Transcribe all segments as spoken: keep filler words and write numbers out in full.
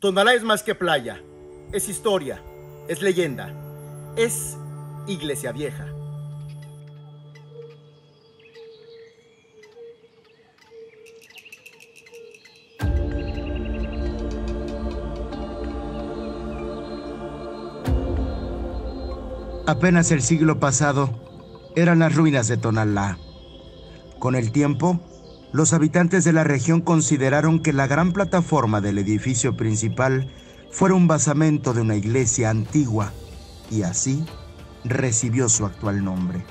Tonalá es más que playa, es historia, es leyenda, es Iglesia Vieja. Apenas el siglo pasado eran las ruinas de Tonalá. Con el tiempo, los habitantes de la región consideraron que la gran plataforma del edificio principal fuera un basamento de una iglesia antigua y así recibió su actual nombre.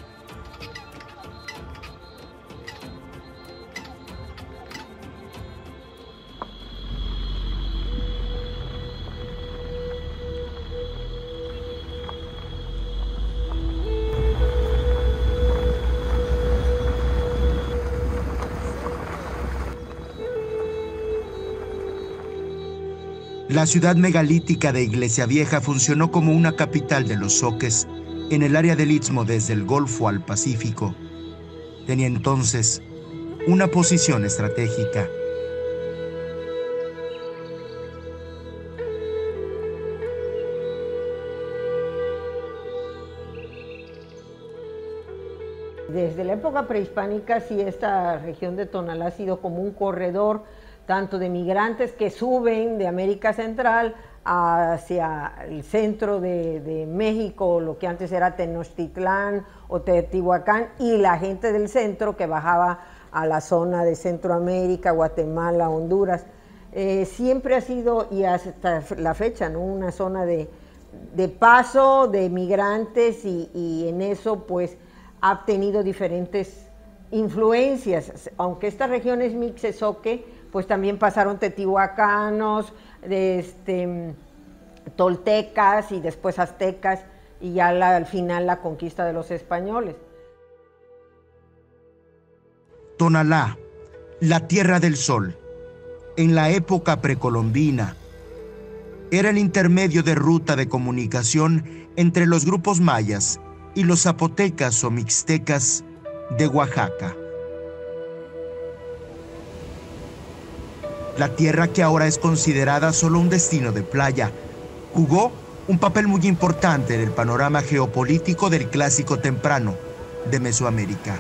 La ciudad megalítica de Iglesia Vieja funcionó como una capital de los zoques en el área del Istmo desde el Golfo al Pacífico. Tenía entonces una posición estratégica. Desde la época prehispánica, sí, esta región de Tonalá ha sido como un corredor tanto de migrantes que suben de América Central hacia el centro de, de México, lo que antes era Tenochtitlán o Teotihuacán, y la gente del centro que bajaba a la zona de Centroamérica, Guatemala, Honduras. Eh, siempre ha sido, y hasta la fecha, ¿no?, una zona de, de paso de migrantes, y, y en eso pues ha tenido diferentes influencias. Aunque esta región es mixtezoque, pues también pasaron teotihuacanos, de este, toltecas y después aztecas, y ya la, al final la conquista de los españoles. Tonalá, la Tierra del Sol, en la época precolombina, era el intermedio de ruta de comunicación entre los grupos mayas y los zapotecas o mixtecas de Oaxaca. La tierra, que ahora es considerada solo un destino de playa, jugó un papel muy importante en el panorama geopolítico del Clásico temprano de Mesoamérica.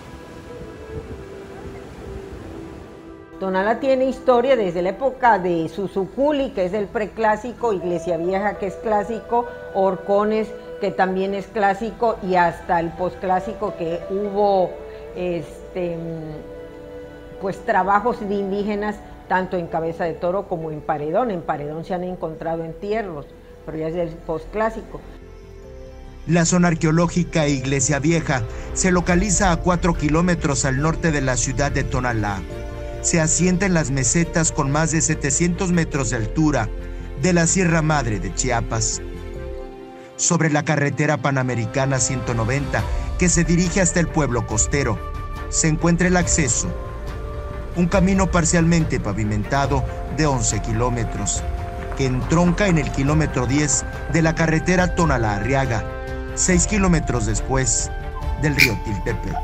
Tonalá tiene historia desde la época de Suzuculi, que es el preclásico, Iglesia Vieja, que es clásico, Horcones, que también es clásico, y hasta el posclásico, que hubo este, pues trabajos de indígenas tanto en Cabeza de Toro como en Paredón. En Paredón se han encontrado entierros, pero ya es del posclásico. La zona arqueológica Iglesia Vieja se localiza a cuatro kilómetros al norte de la ciudad de Tonalá. Se asienta en las mesetas con más de setecientos metros de altura de la Sierra Madre de Chiapas. Sobre la carretera panamericana ciento noventa, que se dirige hasta el pueblo costero, se encuentra el acceso, un camino parcialmente pavimentado de once kilómetros, que entronca en el kilómetro diez de la carretera Tonalá-Arriaga, seis kilómetros después del río Tiltepec.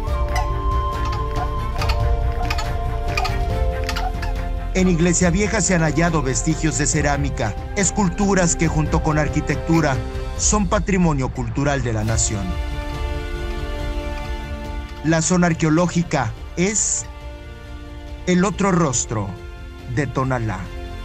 En Iglesia Vieja se han hallado vestigios de cerámica, esculturas que junto con arquitectura son patrimonio cultural de la nación. La zona arqueológica es el otro rostro de Tonalá.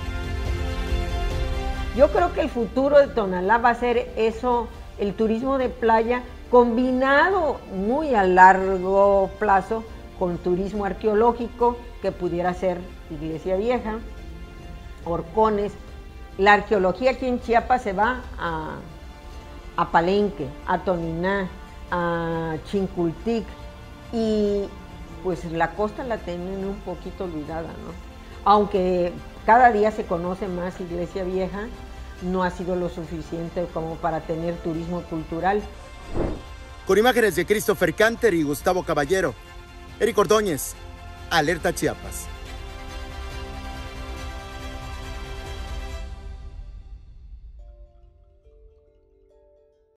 Yo creo que el futuro de Tonalá va a ser eso, el turismo de playa combinado muy a largo plazo con turismo arqueológico, que pudiera ser Iglesia Vieja, Horcones. La arqueología aquí en Chiapas se va a, a Palenque, a Toniná, a Chincultic, y pues la costa la tienen un poquito olvidada, ¿no? Aunque cada día se conoce más Iglesia Vieja, no ha sido lo suficiente como para tener turismo cultural. Con imágenes de Christopher Canter y Gustavo Caballero, Eric Ordóñez, Alerta Chiapas.